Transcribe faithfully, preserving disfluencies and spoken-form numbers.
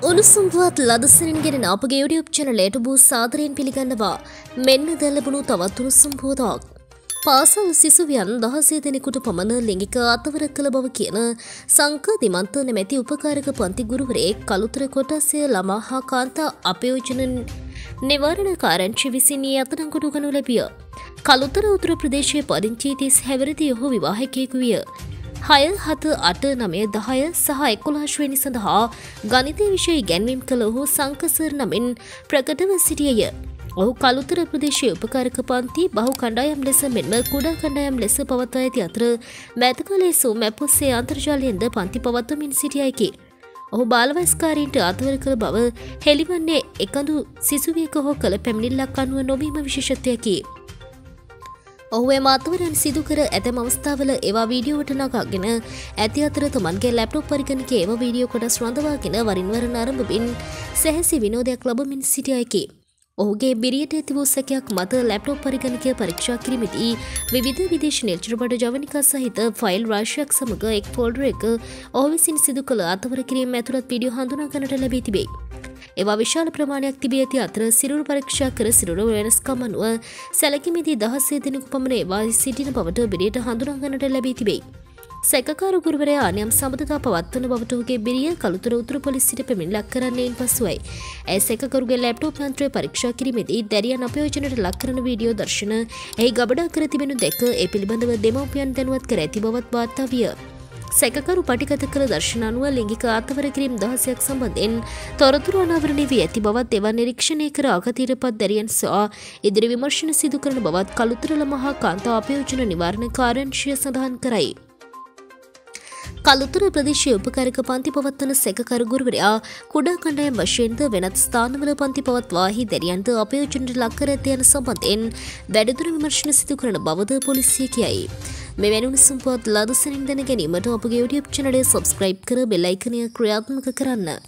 උණුසුම්පුවත් ලදසනින් ගෙන අපගේ YouTube channel බූ සාදරයෙන් පිළිගන්නවා. මෙන්න දැන් ලැබුණු තවත් උණුසුම්පුවතක්. පාසල් සිසුවියන් දහසය දෙනෙකුට පමණ ලිංගික අතවර කළ බව කියන සංක දිමන්ත නැමැති උපකාරක පන්ති ගුරුවරයෙක් කළුතර කොටස්ය ළමා හා කාන්තා අපයෝජන නිවාරණ කාරංචි විසින් අත්අඩංගුවට ගනු ලැබිය. කළුතර උතුරු ප්‍රදේශයේ පදිංචි තිස් හැවිරිදි ඔහු විවාහකයෙකු විය. හය හත අට නවය දහය සහ එකොළහ වෙනි සඳහා ගණිතය විෂය ඉගැන්වීම් කළ ඔහු සංකසර් නමින් ප්‍රකටව සිටියය. ඔහු කළුතර ප්‍රදේශයේ උපකාරක පන්ති බහු කණ්ඩායම් ලෙස මෙන්ම කුඩා කණ්ඩායම් ලෙස පවත්වා ඇති අතර මෑත කාලයේ සෝමැප් ඔස්සේ අන්තර්ජාලයෙන්ද පන්ති පවත්වමින් සිටියයකි. ඔහු බාලවයස්කාරීන්ට අතවර කළ බව හෙළිවන්නේ එකඳු සිසුවියක හෝ කළ පැමිණිල්ලක් අනුව නොවීම විශේෂත්වයකි. ඔහු එම අතවරයන් සිදු කර ඇතැම් අවස්ථාවල ඒවා වීඩියෝවට නගාගෙන ඇති අතර තමන්ගේ ලැප්ටොප් පරිගණකයේ එම වීඩියෝ කොටස් රඳවාගෙන වරින් වර නරඹමින් සැහැසි විනෝදයක් ලබමින් සිටියයකි. ඔහුගේ බිරියට ඇති වූ සැකයක් මත ලැප්ටොප් පරිගණකය පරීක්ෂා කිරීමේදී විවිධ විදේශ නිර්චරබඩ ජවනිකා සහිත ෆයිල් රාශියක් සමග එක් ෆෝල්ඩර් එක ඔහු විසින් සිදු කළ අතවර කිරීම ඇතුළත් වීඩියෝ හඳුනා ගන්නට ලැබී තිබේ. ඒවා විශාල ප්‍රමාණයක් තිබී ඇති අතර සිරුරු පරීක්ෂා කර සිරුරු වෙනස්කම් අනුව සැලකීමේදී දහසය දෙනෙකු පමණ ඒවා සිටින බවට බිරියට හඳුනා ගන්නට ලැබී තිබේ. සැකකාරු ගුරුවරයා අනියම් සම්බන්ධතා පවත්වන බවට ඔහුගේ බිරිය කළුතර උතුරු පොලිසියට පැමිණිල්ලක් කරන්නේයින් පසුවයි. ඇය සැකකරුගේ ලැප්ටොප් යන්ත්‍රය පරීක්ෂා කිරීමේදී දැරියන් අපයෝජනයට ලක් කරන වීඩියෝ දර්ශන එහි ගබඩා කර තිබෙනු දැක ඒ පිළිබඳව දෙමව්පියන් දැනුවත් කර ඇති බවත් වාර්තා විය. සැකකරු පටිගත කළ දර්ශන අනුව ලිංගික අතවර කිරීම දහසයක් සම්බන්ධයෙන් තොරතුරු අනාවරණය වී ඇති බවත් එවන් නිරීක්ෂණය කර අගතීරපත් දැරියන් සහ ඉදිරි විමර්ශන සිදු කරන බවත් කළුතර ළමා කාන්තා අපයෝජන නිවාරණ කාර්යාංශය සඳහන් කරයි. කළුතර ප්‍රදේශයේ උපකාරක පන්ති පවත්වන සැකකරු ගුරුවරයා කුඩා කණ්ඩායම් වශයෙන්ද වෙනත් ස්ථානවල පන්ති පවත්වාහි දැරියන්ට අපයෝජනයට ලක් කර ඇති යන සම්බන්ධයෙන් වැඩිදුර විමර්ශන සිදු කරන බවද පොලිසිය කියයි. මෙවැනි උණුසුම් පුවත් ලදසනින් දැන ගැනීමට අපගේ YouTube channel එක subscribe කර බෙල් අයිකනය ක්‍රියාත්මක කරන්න.